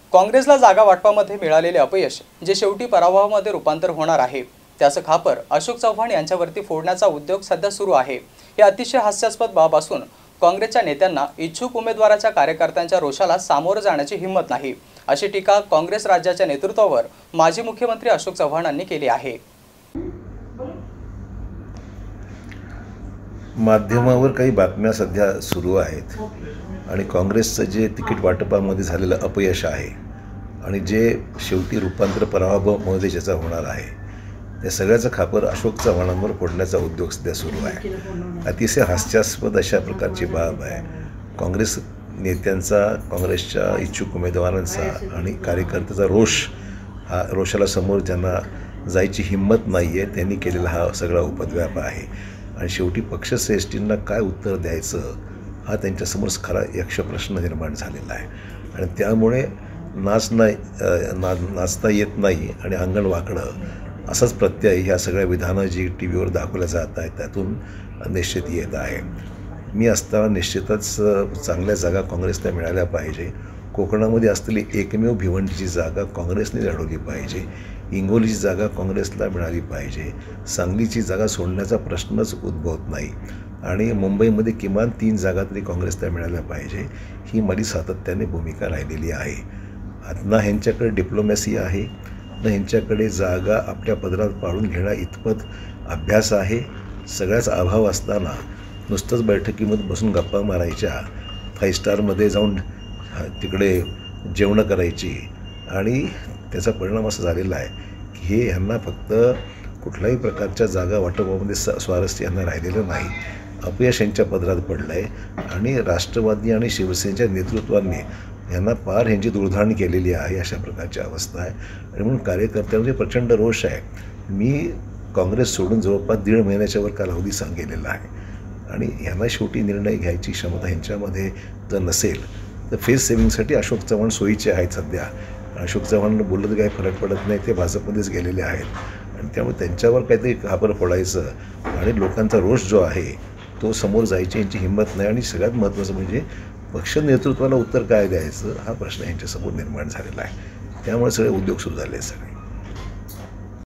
काँग्रेसला जागा वाटपामध्ये मिळालेले अपयश जे शेवटी पराभवामध्ये रूपांतर होणार आहे त्याचं खापर अशोक चव्हाण यांच्यावरती फोडण्याचा उद्योग सध्या सुरू आहे। हे अतिशय हास्यास्पद बाब असून काँग्रेसच्या नेत्यांना इच्छुक उमेदवाराच्या कार्यकर्त्यांच्या रोषाला सामोरं जाण्याची हिंमत नाही, अशी टीका काँग्रेस राज्याच्या नेतृत्वावर माजी मुख्यमंत्री अशोक चव्हाणांनी केली आहे। माध्यमावर काही बातम्या सध्या सुरू आहेत आणि काँग्रेसचं जे तिकीट वाटपामध्ये झालेलं अपयश आहे आणि जे शेवटी रूपांतर पराभवामध्ये ज्याचा होणार आहे त्या सगळ्याचं खापर अशोक चव्हाणांवर फोडण्याचा उद्योग सध्या सुरू आहे। अतिशय हास्यास्पद अशा प्रकारची बाब आहे। काँग्रेस नेत्यांचा, काँग्रेसच्या इच्छुक उमेदवारांचा आणि कार्यकर्त्याचा रोषाला समोर ज्यांना जायची हिंमत नाही आहे त्यांनी केलेला हा सगळा उपद्व्याप आहे आणि शेवटी पक्षश्रेष्ठींना काय उत्तर द्यायचं हा त्यांच्यासमोर खरा यक्षप्रश्न निर्माण झालेला आहे आणि त्यामुळे नाचता येत नाही आणि अंगण वाकडं असाच प्रत्यय ह्या सगळ्या विधानं जी टी व्हीवर दाखवल्या जात आहेत त्यातून निश्चित येत आहे। मी असताना निश्चितच चांगल्या जागा काँग्रेसला मिळाल्या पाहिजे। कोकणामध्ये असलेली एकमेव भिवंडीची जागा काँग्रेसने लढवली पाहिजे, हिंगोलीची जागा काँग्रेसला मिळाली पाहिजे, सांगलीची जागा सोडण्याचा प्रश्नच उद्भवत नाही आणि मुंबईमध्ये किमान 3 जागा तरी काँग्रेसला मिळाल्या पाहिजे ही माझी सातत्याने भूमिका राहिलेली आहे। ना ह्यांच्याकडे डिप्लोमॅसी आहे, न ह्यांच्याकडे जागा आपल्या पदरात पाडून घेण्या इतपत अभ्यास आहे। सगळ्याच अभाव असताना नुसतंच बैठकीमध्ये बसून गप्पा मारायच्या, 5 स्टारमध्ये जाऊन तिकडे जेवणं करायची आणि त्याचा परिणाम असा झालेला आहे की हे ह्यांना फक्त कुठल्याही प्रकारच्या जागा वाटपामध्ये स्वारस्य यांना राहिलेलं नाही। अपयश यांच्या पदरात पडलं आहे आणि राष्ट्रवादी आणि शिवसेनेच्या नेतृत्वाने यांना पार ह्यांची दुर्धारणी केलेली आहे अशा प्रकारची अवस्था आहे आणि म्हणून कार्यकर्त्यांमध्ये प्रचंड रोष आहे। मी काँग्रेस सोडून जवळपास 1.5 महिन्याच्यावर कालावधी गेलेला आहे आणि ह्यांना शेवटी निर्णय घ्यायची क्षमता ह्यांच्यामध्ये जर नसेल तर फेस सेव्हिंगसाठी अशोक चव्हाण सोयीचे आहेत सध्या। अशोक चव्हाण बोललं तर काही फरक पडत नाही, ते भाजपमध्येच गेलेले आहेत आणि त्यामुळे त्यांच्यावर काहीतरी खापर फोडायचं आणि लोकांचा रोष जो आहे तो समोर जायची यांची हिंमत नाही आणि सगळ्यात महत्त्वाचं म्हणजे पक्ष नेतृत्वाला उत्तर काय द्यायचं हा प्रश्न यांच्यासमोर निर्माण झालेला आहे। त्यामुळे सगळे उद्योग सुरू झाले सगळे।